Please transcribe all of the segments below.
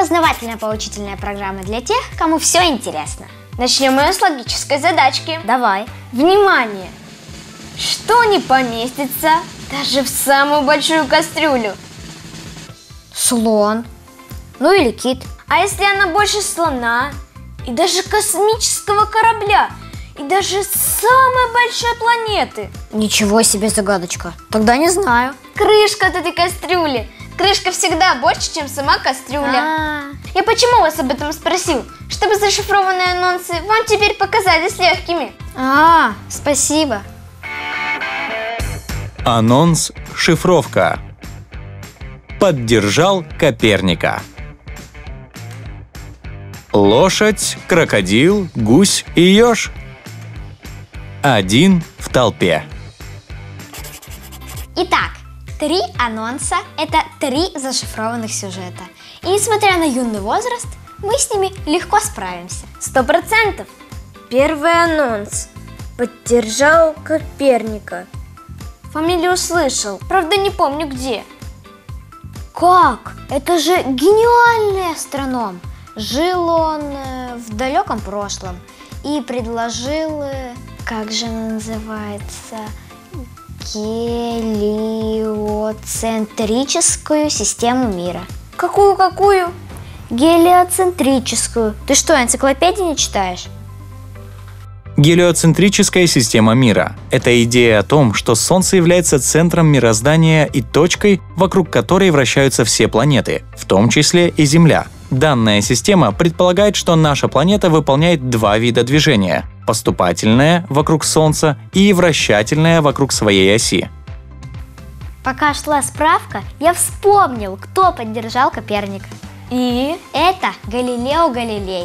познавательно-поучительная программа для тех, кому все интересно. Начнем мы с логической задачки. Давай. Внимание! Что не поместится даже в самую большую кастрюлю? Слон. Ну или кит. А если она больше слона и даже космического корабля, и даже самой большой планеты? Ничего себе загадочка. Тогда не знаю. Крышка от этой кастрюли. Крышка всегда больше, чем сама кастрюля. Я почему вас об этом спросил? Чтобы зашифрованные анонсы вам теперь показались легкими. Спасибо. Анонс «Шифровка». Поддержал Коперника. Лошадь, крокодил, гусь и еж. Один в толпе. Итак, 3 анонса – это 3 зашифрованных сюжета. И несмотря на юный возраст, мы с ними легко справимся. 100%. Первый анонс. Поддержал Коперника. Фамилию слышал, правда не помню где. Как? Это же гениальный астроном. Жил он в далеком прошлом и предложил, как же она называется, гелиоцентрическую систему мира. Какую? Гелиоцентрическую. Ты что, энциклопедии не читаешь? Гелиоцентрическая система мира – это идея о том, что Солнце является центром мироздания и точкой, вокруг которой вращаются все планеты, в том числе и Земля. Данная система предполагает, что наша планета выполняет 2 вида движения – поступательное вокруг Солнца и вращательное вокруг своей оси. Пока шла справка, я вспомнил, кто поддержал Коперника. И это Галилео Галилей.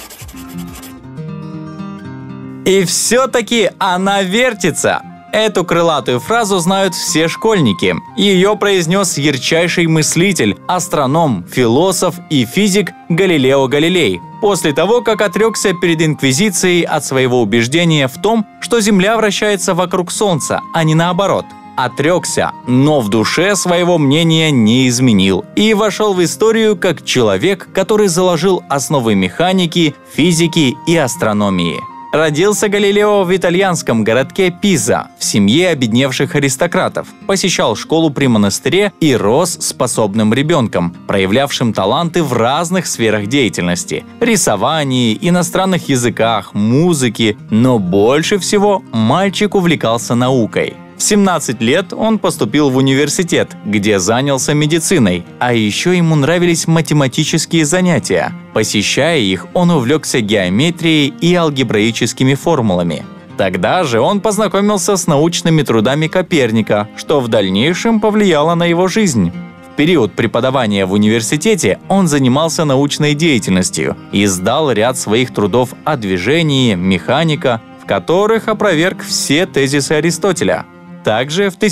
И все-таки она вертится! Эту крылатую фразу знают все школьники. Ее произнес ярчайший мыслитель, астроном, философ и физик Галилео Галилей, после того, как отрекся перед Инквизицией от своего убеждения в том, что Земля вращается вокруг Солнца, а не наоборот. Отрекся, но в душе своего мнения не изменил и вошел в историю как человек, который заложил основы механики, физики и астрономии. Родился Галилео в итальянском городке Пиза в семье обедневших аристократов, посещал школу при монастыре и рос способным ребенком, проявлявшим таланты в разных сферах деятельности – рисовании, иностранных языках, музыке, но больше всего мальчик увлекался наукой. В 17 лет он поступил в университет, где занялся медициной, а еще ему нравились математические занятия. Посещая их, он увлекся геометрией и алгебраическими формулами. Тогда же он познакомился с научными трудами Коперника, что в дальнейшем повлияло на его жизнь. В период преподавания в университете он занимался научной деятельностью и издал ряд своих трудов о движении, механика, в которых опроверг все тезисы Аристотеля. Также в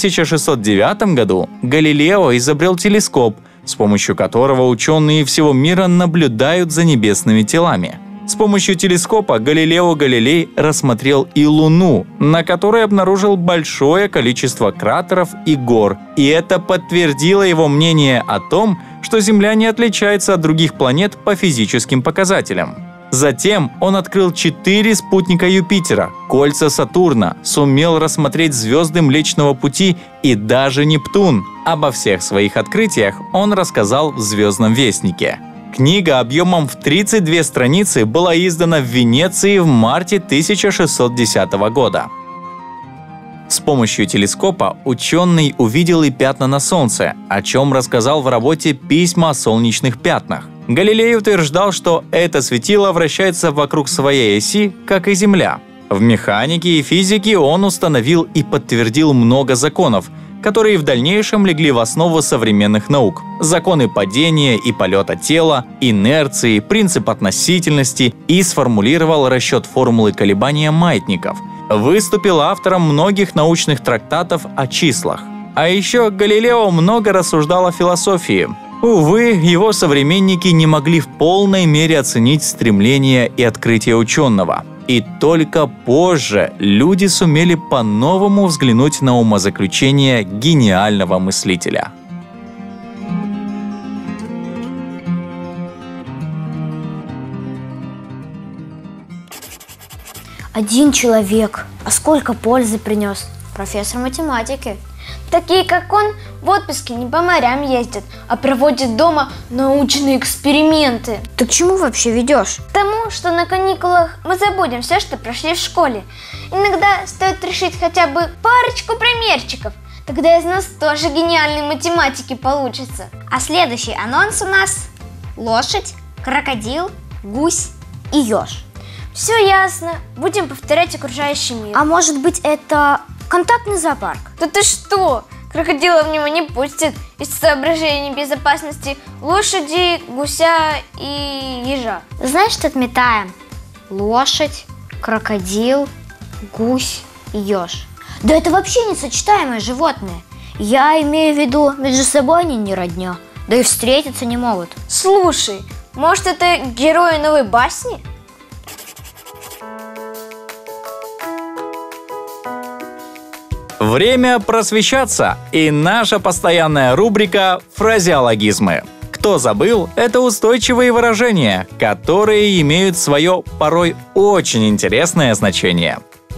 1609 году Галилео изобрел телескоп, с помощью которого ученые всего мира наблюдают за небесными телами. С помощью телескопа Галилео Галилей рассмотрел и Луну, на которой обнаружил большое количество кратеров и гор, и это подтвердило его мнение о том, что Земля не отличается от других планет по физическим показателям. Затем он открыл 4 спутника Юпитера, кольца Сатурна, сумел рассмотреть звезды Млечного Пути и даже Нептун. Обо всех своих открытиях он рассказал в «Звездном вестнике». Книга объемом в 32 страницы была издана в Венеции в марте 1610 года. С помощью телескопа ученый увидел и пятна на Солнце, о чем рассказал в работе «Письма о солнечных пятнах». Галилей утверждал, что это светило вращается вокруг своей оси, как и Земля. В механике и физике он установил и подтвердил много законов, которые в дальнейшем легли в основу современных наук. Законы падения и полета тела, инерции, принцип относительности и сформулировал расчет формулы колебания маятников. Выступил автором многих научных трактатов о числах. А еще Галилео много рассуждал о философии. Увы, его современники не могли в полной мере оценить стремления и открытия ученого. И только позже люди сумели по-новому взглянуть на умозаключения гениального мыслителя. 1 человек. А сколько пользы принес? Профессор математики. Такие, как он, в отпуске не по морям ездят, а проводят дома научные эксперименты. Ты к чему вообще ведешь? К тому, что на каникулах мы забудем все, что прошли в школе. Иногда стоит решить хотя бы парочку примерчиков. Тогда из нас тоже гениальные математики получатся. А следующий анонс у нас лошадь, крокодил, гусь и еж. Все ясно. Будем повторять окружающий мир. А может быть, это контактный зоопарк? Да ты что? Крокодила в него не пустят из соображений безопасности лошади, гуся и ежа. Значит, отметаем. Лошадь, крокодил, гусь и еж. Да это вообще несочетаемые животные. Я имею в виду, между собой они не родня. Да и встретиться не могут. Слушай, может, это герои новой басни? Время просвещаться и наша постоянная рубрика «Фразеологизмы». Кто забыл, это устойчивые выражения, которые имеют свое порой очень интересное значение.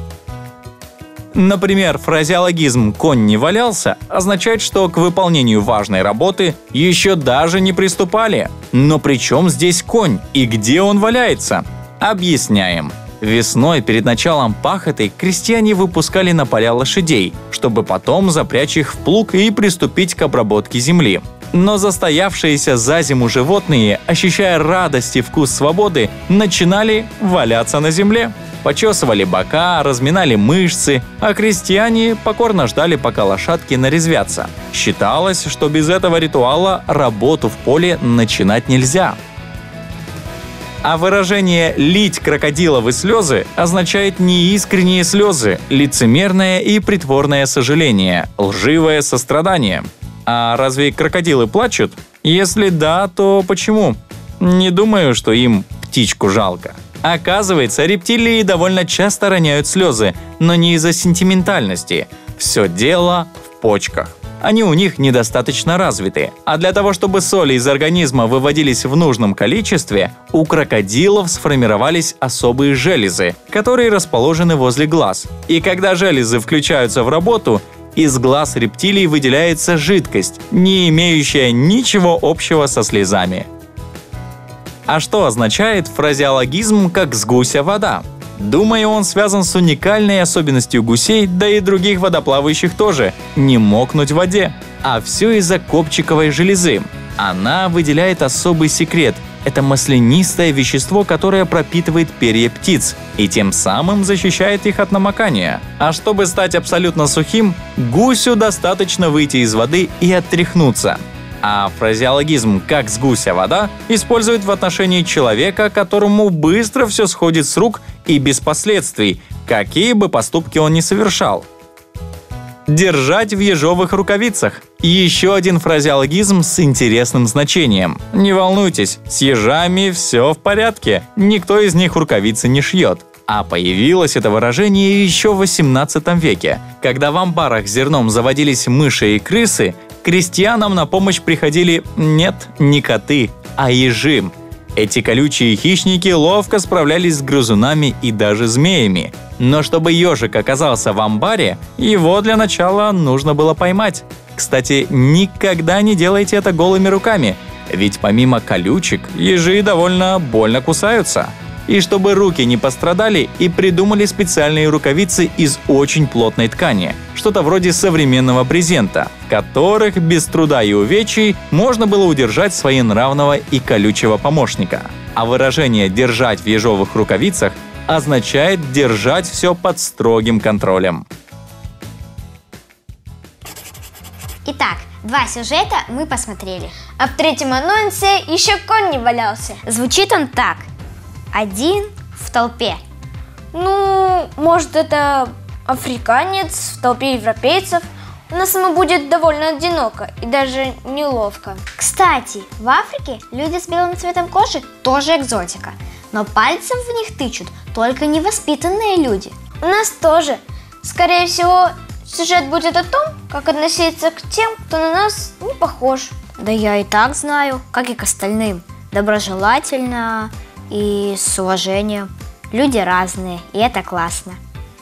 Например, фразеологизм «конь не валялся» означает, что к выполнению важной работы еще даже не приступали. Но при чем здесь конь и где он валяется? Объясняем. Весной перед началом пахоты крестьяне выпускали на поля лошадей, чтобы потом запрячь их в плуг и приступить к обработке земли. Но застоявшиеся за зиму животные, ощущая радость и вкус свободы, начинали валяться на земле. Почесывали бока, разминали мышцы, а крестьяне покорно ждали, пока лошадки нарезвятся. Считалось, что без этого ритуала работу в поле начинать нельзя. А выражение «лить крокодиловы слезы» означает неискренние слезы, лицемерное и притворное сожаление, лживое сострадание. А разве крокодилы плачут? Если да, то почему? Не думаю, что им птичку жалко. Оказывается, рептилии довольно часто роняют слезы, но не из-за сентиментальности. Все дело в почках. Они у них недостаточно развиты. А для того, чтобы соли из организма выводились в нужном количестве, у крокодилов сформировались особые железы, которые расположены возле глаз. И когда железы включаются в работу, из глаз рептилий выделяется жидкость, не имеющая ничего общего со слезами. А что означает фразеологизм «как с гуся вода»? Думаю, он связан с уникальной особенностью гусей, да и других водоплавающих тоже – не мокнуть в воде. А все из-за копчиковой железы. Она выделяет особый секрет – это маслянистое вещество, которое пропитывает перья птиц и тем самым защищает их от намокания. А чтобы стать абсолютно сухим, гусю достаточно выйти из воды и оттряхнуться. А фразеологизм «как с гуся вода» используют в отношении человека, которому быстро все сходит с рук и без последствий, какие бы поступки он ни совершал. Держать в ежовых рукавицах. Еще один фразеологизм с интересным значением. Не волнуйтесь, с ежами все в порядке, никто из них рукавицы не шьет. А появилось это выражение еще в 18 веке. Когда в амбарах с зерном заводились мыши и крысы, крестьянам на помощь приходили не коты, а ежи. Эти колючие хищники ловко справлялись с грызунами и даже змеями. Но чтобы ежик оказался в амбаре, его для начала нужно было поймать. Кстати, никогда не делайте это голыми руками, ведь помимо колючек, ежи довольно больно кусаются. И чтобы руки не пострадали, и придумали специальные рукавицы из очень плотной ткани, что-то вроде современного брезента, в которых без труда и увечий можно было удержать своенравного и колючего помощника. А выражение «держать в ежовых рукавицах» означает держать все под строгим контролем. Итак, 2 сюжета мы посмотрели. А в третьем анонсе еще конь не валялся. Звучит он так. 1 в толпе. Ну, может, это африканец в толпе европейцев. У нас ему будет довольно одиноко и даже неловко. Кстати, в Африке люди с белым цветом кожи тоже экзотика. Но пальцем в них тычут только невоспитанные люди. У нас тоже. Скорее всего, сюжет будет о том, как относиться к тем, кто на нас не похож. Да я и так знаю, как и к остальным. Доброжелательно и с уважением. люди разные, и это классно.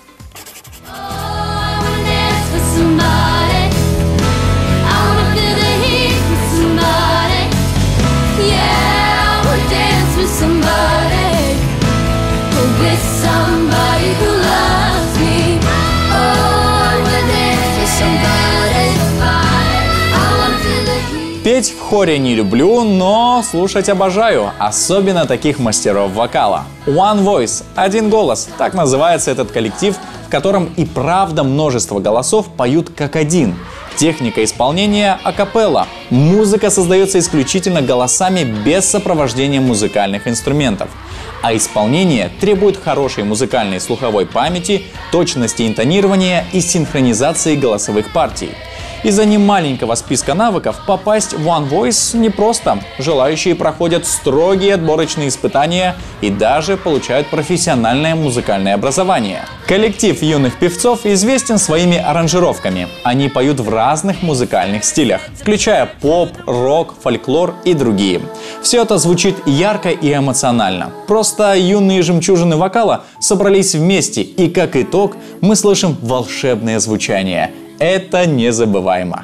Петь в хоре не люблю, но слушать обожаю, особенно таких мастеров вокала. One Voice – один голос, так называется этот коллектив, в котором и правда множество голосов поют как один. Техника исполнения – акапелла. Музыка создается исключительно голосами без сопровождения музыкальных инструментов. А исполнение требует хорошей музыкальной слуховой памяти, точности интонирования и синхронизации голосовых партий. Из-за немаленького списка навыков попасть в One Voice непросто. Желающие проходят строгие отборочные испытания и даже получают профессиональное музыкальное образование. Коллектив юных певцов известен своими аранжировками. Они поют в разных музыкальных стилях, включая поп, рок, фольклор и другие. Все это звучит ярко и эмоционально. Просто юные жемчужины вокала собрались вместе, и как итог мы слышим волшебное звучание. Это незабываемо.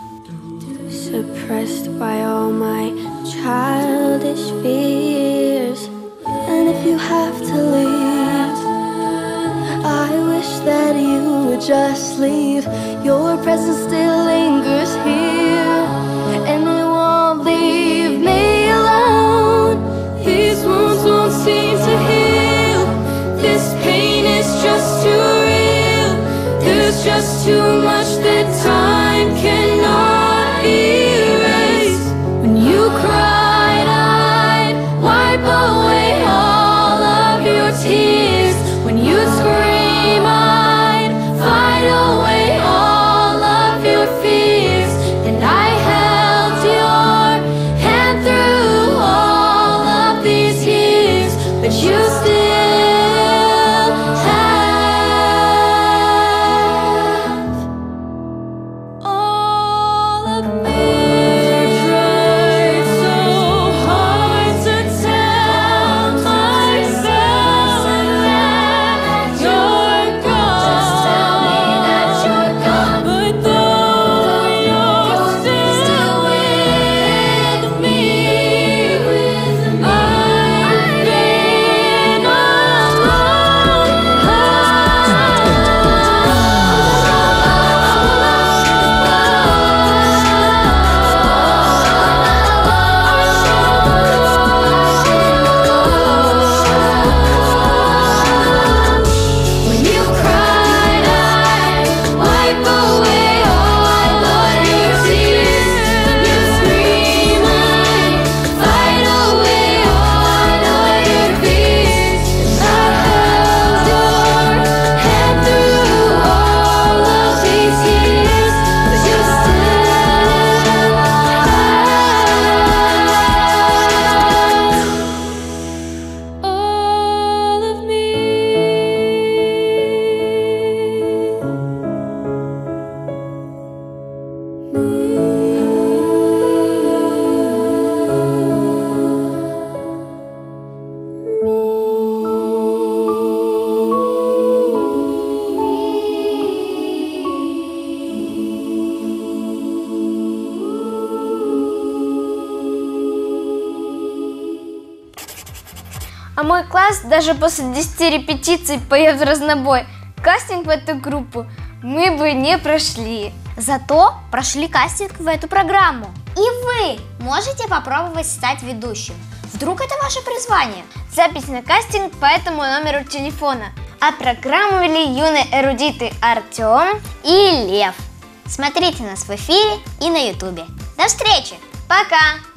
Just too much that time cannot erase. When you cried, I'd wipe away all of your tears. When you scream, I'd fight away all of your fears. And I held your hand through all of these years, but you still А мой класс даже после 10 репетиций поет в разнобой. Кастинг в эту группу мы бы не прошли. Зато прошли кастинг в эту программу. И вы можете попробовать стать ведущим. Вдруг это ваше призвание? Запись на кастинг по этому номеру телефона. А программу вели юные эрудиты Артем и Лев. Смотрите нас в эфире и на ютубе. До встречи! Пока!